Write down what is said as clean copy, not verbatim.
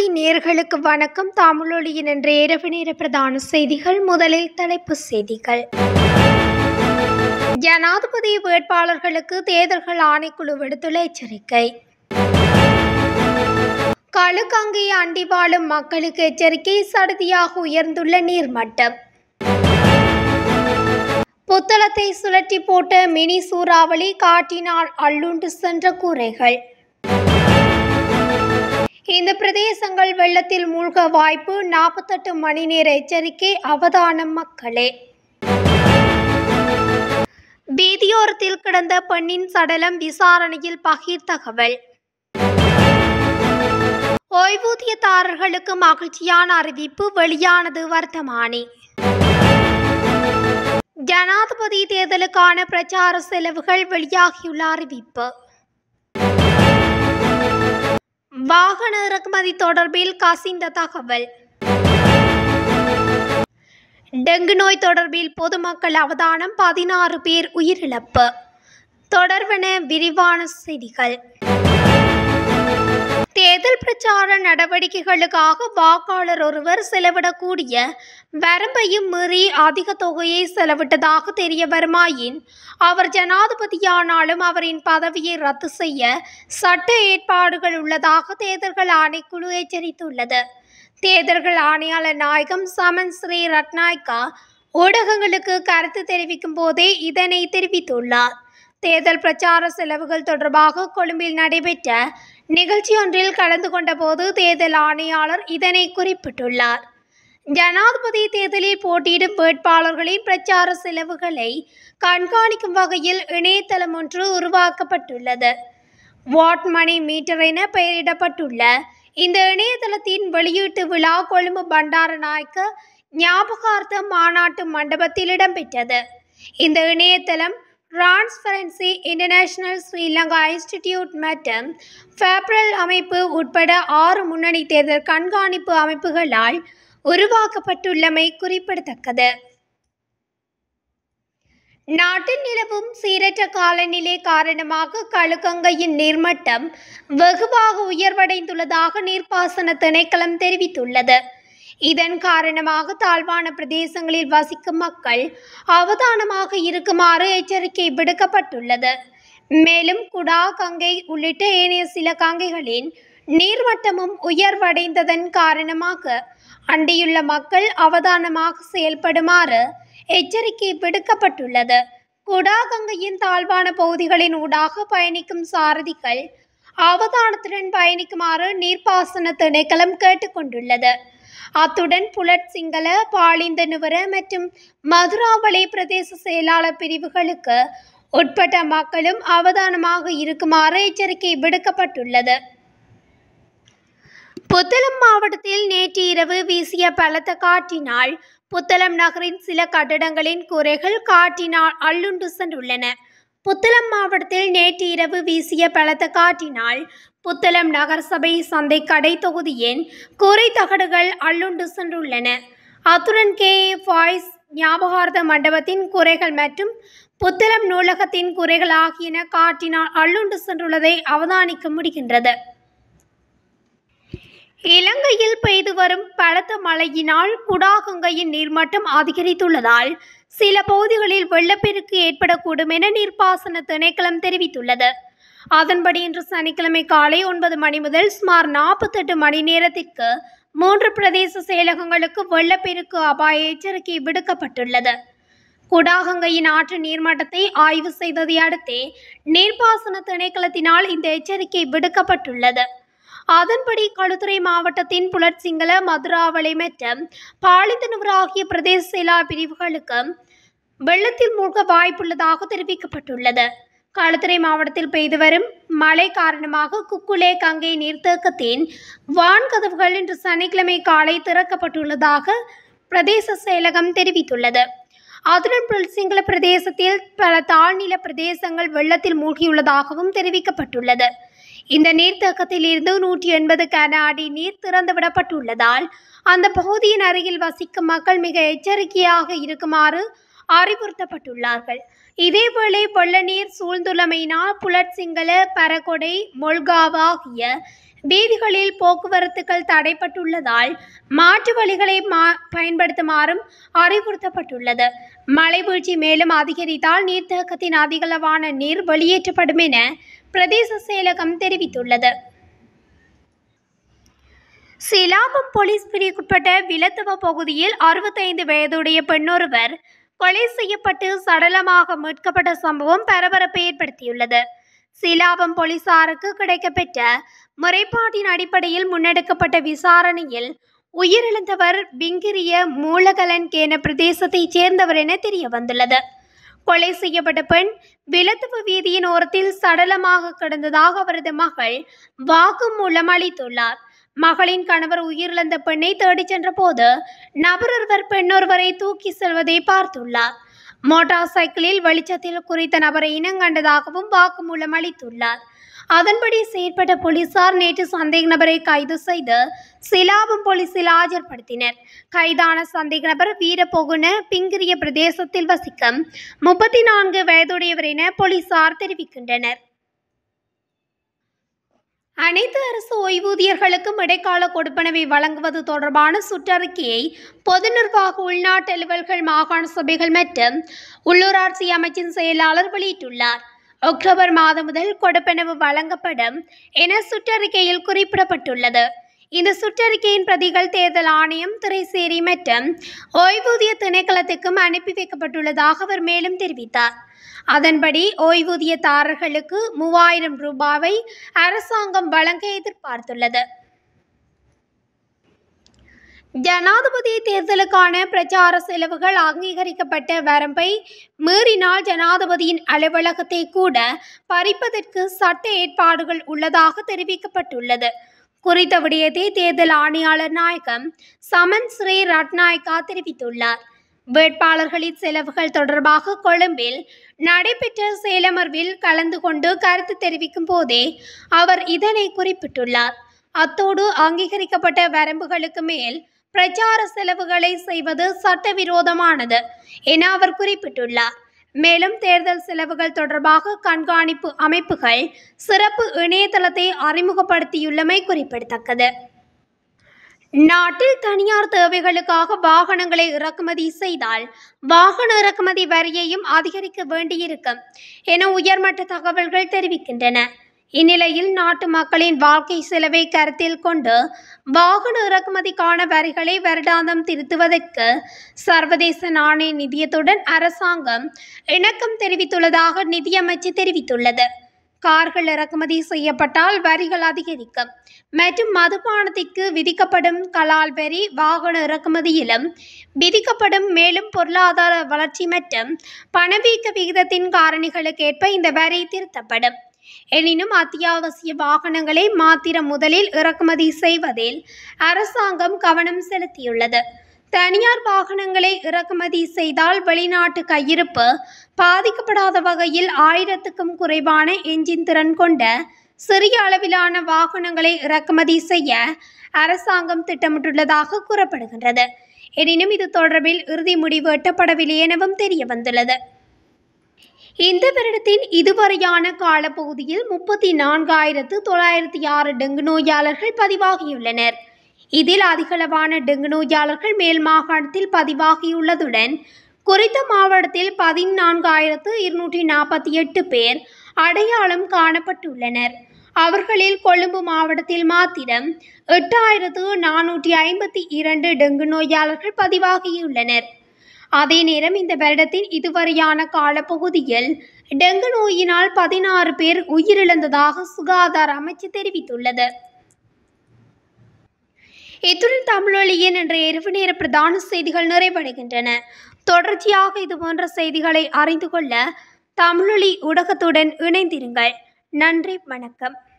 தமிழொலி நேயர்களுக்கு வணக்கம். தமிழொலியின் இன்றைய இரவு நேர பிரதான செய்திகள். முதலில் தலைப்புச் செய்திகள். ஜனாதிபதி வேட்பாளர்களுக்கு தேர்தல்கள் ஆணைக்குழு விடுத்துள்ள எச்சரிக்கை. களுக்கங்கை அண்டி வாழும் மக்களுக்கு எச்சரிக்கை. சடுதியாக உயர்ந்துள்ள நீர்மட்டம். புத்தளத்தை சுழற்றி போட்ட மினி சூறாவளி, காற்றினால் அள்ளுண்டு சென்ற கூரைகள். இந்த பிரதேசங்கள் வெள்ளத்தில் மூழ்க வாய்ப்பு. 48 மணி நேர எச்சரிக்கை. அவதானம் மக்களே. வீதியோரத்தில் கிடந்த பெண்ணின் சடலம் விசாரணையில் பகீர் தகவல். ஓய்வூதியதாரர்களுக்கு மகிழ்ச்சியான அறிவிப்பு வெளியானது. வர்த்தமானி. ஜனாதிபதி தேர்தலுக்கான பிரச்சார செலவுகள் வெளியாகியுள்ள அறிவிப்பு. வாகன இறக்குமதி தொடர்பில் கசிந்த தகவல். டெங்கு நோய் தொடர்பில் பொதுமக்கள் அவதானம். 16 பேர் உயிரிழப்பு. தொடர்வன விரிவான செய்திகள். தேர்தல் பிரச்சார நடவடிக்கைகளுக்காக வாக்காளர் ஒருவர் செலவிடக்கூடிய வரம்பையும் மீறி அதிக தொகையை செலவிட்டதாக தெரிய வருமாயின் அவர் ஜனாதிபதியானாலும் அவரின் பதவியை ரத்து செய்ய சட்ட ஏற்பாடுகள் உள்ளதாக தேர்தல்கள் ஆணைக்குழு எச்சரித்துள்ளது. தேர்தல்கள் ஆணையாளர் நாயகம் சமன் ஸ்ரீ ரட்நாயக்கா ஊடகங்களுக்கு கருத்து தெரிவிக்கும் போதே இதனை தெரிவித்துள்ளார். தேர்தல் பிரச்சார செலவுகள் தொடர்பாக கொழும்பில் நடைபெற்ற நிகழ்ச்சியொன்றில் கலந்து கொண்ட போது தேர்தல் ஆணையாளர் இதனை குறிப்பிட்டுள்ளார். ஜனாதிபதி தேர்தலில் போட்டியிடும் வேட்பாளர்களின் பிரச்சார செலவுகளை கண்காணிக்கும் வகையில் இணையதளம் ஒன்று உருவாக்கப்பட்டுள்ளது. வாட் மணி மீட்டர் என பெயரிடப்பட்டுள்ள இந்த இணையதளத்தின் வெளியீட்டு விழா கொழும்பு பண்டாரநாயக்க ஞாபகார்த்த மாநாட்டு மண்டபத்தில் இடம்பெற்றது. இந்த இணையதளம் டிரான்ஸ்பரன்சி இன்டர்நேஷனல், ஸ்ரீலங்கா இன்ஸ்டிடியூட் மற்றும் ஃபெப்ரல் அமைப்பு உட்பட 6 முன்னணி தேர்தல் கண்காணிப்பு அமைப்புகளால் உருவாக்கப்பட்டுள்ளமை குறிப்பிடத்தக்கது. நாட்டில் நிலவும் சீரற்ற காலநிலை காரணமாக களுக்கங்கையின் நீர்மட்டம் வெகுவாக உயர்வடைந்துள்ளதாக நீர்ப்பாசன திணைக்களம் தெரிவித்துள்ளது. இதன் காரணமாக தாழ்வான பிரதேசங்களில் வசிக்கும் மக்கள் அவதானமாக இருக்குமாறு எச்சரிக்கை விடுக்கப்பட்டுள்ளது. மேலும் குடா கங்கை உள்ளிட்ட ஏனைய சில கங்கைகளின் நீர்மட்டமும் உயர்வடைந்ததன் காரணமாக அண்டியுள்ள மக்கள் அவதானமாக செயல்படுமாறு எச்சரிக்கை விடுக்கப்பட்டுள்ளது. குடா கங்கையின் தாழ்வான பகுதிகளின் ஊடாக பயணிக்கும் சாரதிகள் அவதானத்துடன் பயணிக்குமாறு நீர்ப்பாசன திணைக்களம் கேட்டுக்கொண்டுள்ளது. அத்துடன் புலட் சிங்கள, பாலிந்த நுவர மற்றும் மதுராவளை பிரதேச செயலாளர் பிரிவுகளுக்கு உட்பட்ட மக்களும் அவதானமாக இருக்குமாறு எச்சரிக்கை விடுக்கப்பட்டுள்ளது. புத்தளம் மாவட்டத்தில் நேற்று இரவு வீசிய பலத்த காற்றினால் புத்தளம் நகரின் சில கட்டடங்களின் கூரைகள் காற்றினால் அள்ளுண்டு சென்றுள்ளன. புத்தளம் மாவட்டத்தில் நேற்று இரவு வீசிய பலத்த காற்றினால் புத்தளம் நகரசபை சந்தை கடை தொகுதியின் கூரை தகடுகள் அள்ளுண்டு சென்றுள்ளன. அத்துடன் KA பாய்ஸ் ஞாபகார்த்த மண்டபத்தின் கூரைகள் மற்றும் புத்தளம் நூலகத்தின் கூரைகள் ஆகியன காற்றினால் அள்ளுண்டு சென்றுள்ளதை அவதானிக்க முடிகின்றது. இலங்கையில் பெய்து வரும் பலத்த மழையினால் குடாகங்கையின் நீர்மட்டம் அதிகரித்துள்ளதால் சில பகுதிகளில் வெள்ளப்பெருக்கு ஏற்படக்கூடும் என நீர்ப்பாசன திணைக்களம் தெரிவித்துள்ளது. அதன்படி இன்று சனிக்கிழமை காலை 9 மணி முதல் சுமார் 48 மணி நேரத்திற்கு 3 பிரதேச செயலகங்களுக்கு வெள்ளப்பெருக்கு அபாய எச்சரிக்கை விடுக்கப்பட்டுள்ளது. குடாகங்கையின் ஆற்று நீர்மட்டத்தை ஆய்வு செய்ததை அடுத்தே நீர்ப்பாசன திணைக்களத்தினால் இந்த எச்சரிக்கை விடுக்கப்பட்டுள்ளது. அதன்படி களுத்துறை மாவட்டத்தின் புலட் சிங்கள, மதுராவளை மற்றும் பாலிந்தனுவர ஆகிய பிரதேச செயலாளர் பிரிவுகளுக்கு வெள்ளத்தில் மூழ்க வாய்ப்புள்ளதாக தெரிவிக்கப்பட்டுள்ளது. களுத்துறை மாவட்டத்தில் பெய்து வரும் மழை காரணமாக குக்குலே கங்கை நீர்த்தேக்கத்தின் வான்கதவுகள் இன்று சனிக்கிழமை காலை திறக்கப்பட்டுள்ளதாக பிரதேச செயலகம் தெரிவித்துள்ளது. அதுடன் புலட் சிங்கள பிரதேசத்தில் பல தாழ்நில பிரதேசங்கள் வெள்ளத்தில் மூழ்கியுள்ளதாகவும் தெரிவிக்கப்பட்டுள்ளது. இந்த நீர்த்தேக்கத்தில் இருந்து 180 கன அடி நீர் திறந்துவிடப்பட்டுள்ளதால் அந்த பகுதியின் அருகில் வசிக்கும் மக்கள் மிக எச்சரிக்கையாக இருக்குமாறு அறிவுறுத்தப்பட்டுள்ளார்கள். இதேவேளை வெள்ள நீர் சூழ்ந்துள்ளமையினால் புலட் சிங்கள, பரகொடை, மொல்காவ் ஆகிய வீதிகளில் போக்குவரத்துகள் தடைப்பட்டுள்ளதால் மாற்று வழிகளை பயன்படுத்துமாறும் அறிவுறுத்தப்பட்டுள்ளது. மழை வீழ்ச்சி மேலும் அதிகரித்தால் நீர்த்தேக்கத்தின் அதிகளவான நீர் வெளியேற்றப்படும் என பிரதேச செயலகம் தெரிவித்துள்ளது. சிலாபம் போலீஸ் பிரிவுக்குட்பட்ட விலத்துவ பகுதியில் 65 வயதுடைய பெண்ணொருவர் கொலை செய்யப்பட்டு சடலமாக மீட்கப்பட்ட சம்பவம் பரபரப்பை ஏற்படுத்தியுள்ளது. சிலாபம் போலீசாருக்கு கிடைக்கப்பெற்ற முறைப்பாட்டின் அடிப்படையில் முன்னெடுக்கப்பட்ட விசாரணையில் உயிரிழந்தவர் பிங்கிரிய மூலகலன்கேன பிரதேசத்தைச் சேர்ந்தவர் என தெரிய வந்துள்ளது. கொலை செய்யப்பட்ட பெண் விலத்துவ வீதியின் ஓரத்தில் சடலமாக கிடந்ததாக அவரது மகள் வாக்குமூலம் அளித்துள்ளார். மகளின் கணவர் உயிரிழந்த பெண்ணை தேடிச் சென்ற போது நபரொருவர் பெண்ணொருவரை தூக்கி செல்வதை பார்த்துள்ளார். மோட்டார் சைக்கிளில் வெளிச்சத்தில் குறித்த நபரை இனங்கண்டதாகவும் வாக்குமூலம் அளித்துள்ளார். அதன்படி செயற்பட்ட போலீசார் நேற்று சந்தேக நபரை கைது செய்து சிலாபம் போலீசில் ஆஜர்படுத்தினர். கைதான சந்தேக நபர் வீரபொகுன பிங்கிரிய பிரதேசத்தில் வசிக்கும் 34 வயதுடையவர் என போலீசார் தெரிவிக்கின்றனர். அனைத்து அரசு ஓய்வூதியர்களுக்கும் இடைக்கால கொடுப்பனவை வழங்குவது தொடர்பான சுற்றறிக்கையை பொது நிர்வாக உள்நாட்டு அலுவல்கள் மாகாண சபைகள் மற்றும் உள்ளூராட்சி அமைச்சின் செயலாளர் வெளியிட்டுள்ளார். அக்டோபர் மாதம் முதல் கொடுப்பனவு வழங்கப்படும் என சுற்றறிக்கையில் குறிப்பிடப்பட்டுள்ளது. இந்த சுற்றறிக்கையின் பிரதிகள் தேர்தல் ஆணையம், திரைசேரி மற்றும் ஓய்வூதிய திணைக்களத்துக்கும் அனுப்பி வைக்கப்பட்டுள்ளதாக அவர் மேலும் தெரிவித்தார். அதன்படி ஓய்வூதியதாரர்களுக்கு 3000 ரூபாவை அரசாங்கம் வழங்க எதிர்பார்த்துள்ளது. ஜனாதிபதி தேர்தலுக்கான பிரச்சார செலவுகள் அங்கீகரிக்கப்பட்ட வரம்பை மீறினால் ஜனாதிபதியின் அலுவலகத்தை கூட பறிப்பதற்கு சட்ட ஏற்பாடுகள் உள்ளதாக தெரிவிக்கப்பட்டுள்ளது. குறித்த விடயத்தை தேர்தல் ஆணையாளர் நாயகம் சமன் ஸ்ரீ ரட்நாயக்கா தெரிவித்துள்ளார். வேட்பாளர்களின் செலவுகள் தொடர்பாக கொழும்பில் நடைபெற்ற செயலமர்வில் கலந்து கொண்டு கருத்து தெரிவிக்கும் போதே அவர் இதனை குறிப்பிட்டுள்ளார். அத்தோடு அங்கீகரிக்கப்பட்ட வரம்புகளுக்கு மேல் பிரச்சார செலவுகளை செய்வது சட்டவிரோதமானது என அவர் குறிப்பிட்டுள்ளார். மேலும் தேர்தல் செலவுகள் தொடர்பாக கண்காணிப்பு அமைப்புகள் சிறப்பு இணையதளத்தை அறிமுகப்படுத்தியுள்ளமை குறிப்பிடத்தக்கது. நாட்டில் தனியார் தேவைகளுக்காக வாகனங்களை இறக்குமதி செய்தால் வாகன இறக்குமதி வரியையும் அதிகரிக்க வேண்டியிருக்கும் என உயர்மட்ட தகவல்கள் தெரிவிக்கின்றன. இந்நிலையில் நாட்டு மக்களின் வாழ்க்கை செலவை கருத்தில் கொண்டு வாகன இறக்குமதிக்கான வரிகளை வருடாந்தம் திருத்துவதற்கு சர்வதேச நாணய நிதியத்துடன் அரசாங்கம் இணக்கம் தெரிவித்துள்ளதாக நிதியமைச்சு தெரிவித்துள்ளது. கார்கள் இறக்குமதி செய்யப்பட்டால் வரிகள் அதிகரிக்கும் மற்றும் மதுபானத்திற்கு விதிக்கப்படும் கலால் வரி வாகன இறக்குமதியிலும் விதிக்கப்படும். மேலும் பொருளாதார வளர்ச்சி மற்றும் பணவீக்க விகிதத்தின் காரணிகளுக்கேற்ப இந்த வரி திருத்தப்படும். எனினும் அத்தியாவசிய வாகனங்களை மாத்திரம் முதலில் இறக்குமதி செய்வதில் அரசாங்கம் கவனம் செலுத்தியுள்ளது. தனியார் வாகனங்களை இறக்குமதி செய்தால் வெளிநாட்டு கையிருப்பு பாதிக்கப்படாத வகையில் 1000க்கும் குறைவான என்ஜின் திறன் கொண்ட சிறிய அளவிலான வாகனங்களை இறக்குமதி செய்ய அரசாங்கம் திட்டமிட்டுள்ளதாக கூறப்படுகின்றது. எனினும் இது தொடர்பில் இறுதி முடிவு எட்டப்படவில்லை எனவும் தெரிய வந்துள்ளது. இந்த வருடத்தின் இதுவரையான காலப்பகுதியில் 34,906 டெங்கு நோயாளர்கள் பதிவாகியுள்ளனர். இதில் அதிகளவான டெங்கு நோயாளர்கள் மேல் மாகாணத்தில் பதிவாகியுள்ளதுடன் குறித்த மாவட்டத்தில் 14,248 பேர் அடையாளம் காணப்பட்டுள்ளனர். அவர்களில் கொழும்பு மாவட்டத்தில் மாத்திரம் 8,452 டெங்கு நோயாளர்கள் பதிவாகியுள்ளனர். அதே நேரம் இந்த வருடத்தின் இதுவரையான காலப்பகுதியில் டெங்கு நோயினால் 16 பேர் உயிரிழந்ததாக சுகாதார அமைச்சு தெரிவித்துள்ளது. இத்துடன் தமிழொலியின் இன்றைய இரவு நேர பிரதான செய்திகள் நிறைவடைகின்றன. தொடர்ச்சியாக இதுபோன்ற செய்திகளை அறிந்து கொள்ள தமிழொலி ஊடகத்துடன் இணைந்திருங்கள். நன்றி, வணக்கம்.